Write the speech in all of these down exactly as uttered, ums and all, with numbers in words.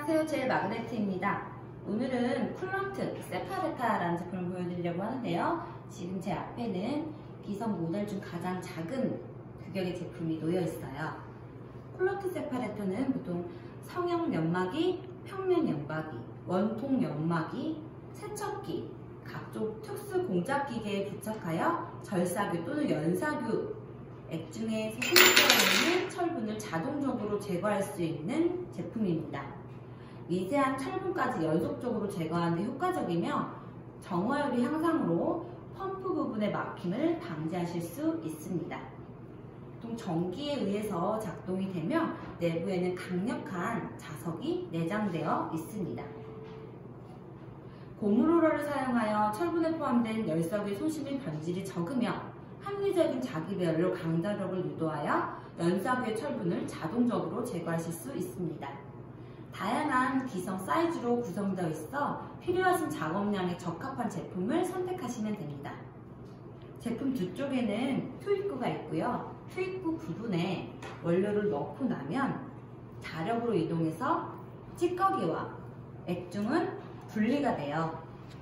안녕하세요. 제일 마그네트입니다. 오늘은 쿨런트 세파레타라는 제품을 보여드리려고 하는데요. 지금 제 앞에는 기성 모델 중 가장 작은 규격의 제품이 놓여 있어요. 쿨런트 세파레터는 보통 성형 연마기, 평면 연마기, 원통 연마기, 세척기, 각종 특수 공작 기계에 부착하여 절사규 또는 연사규 액 중에 생성되어 있는 철분을 자동적으로 제거할 수 있는 제품입니다. 미세한 철분까지 연속적으로 제거하는 데 효과적이며 정화율이 향상으로 펌프 부분의 막힘을 방지하실 수 있습니다. 보통 전기에 의해서 작동이 되며 내부에는 강력한 자석이 내장되어 있습니다. 고무로러를 사용하여 철분에 포함된 열석의 손실 및 변질이 적으며 합리적인 자기배열로 강자력을 유도하여 연사규의 철분을 자동적으로 제거하실 수 있습니다. 다양한 기성 사이즈로 구성되어 있어 필요하신 작업량에 적합한 제품을 선택하시면 됩니다. 제품 두 쪽에는 투입구가 있고요. 투입구 부분에 원료를 넣고 나면 자력으로 이동해서 찌꺼기와 액중은 분리가 돼요.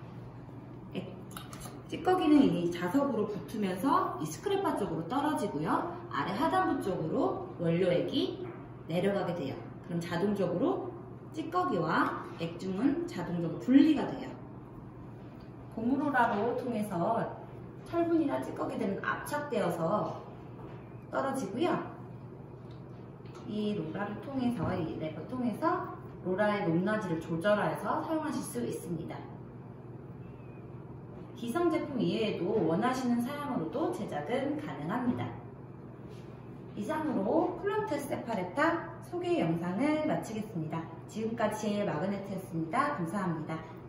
찌꺼기는 이 자석으로 붙으면서 이 스크래퍼 쪽으로 떨어지고요. 아래 하단부 쪽으로 원료액이 내려가게 돼요. 그럼 자동적으로 찌꺼기와 액중은 자동적으로 분리가 돼요. 고무로라로 통해서 철분이나 찌꺼기들은 압착되어서 떨어지고요. 이 로라를 통해서, 이 레버 통해서 로라의 높낮이를 조절해서 사용하실 수 있습니다. 기성 제품 이외에도 원하시는 사양으로도 제작은 가능합니다. 이상으로 쿨런트 세파레타 소개 영상을 마치겠습니다. 지금까지 제일 마그네트였습니다. 감사합니다.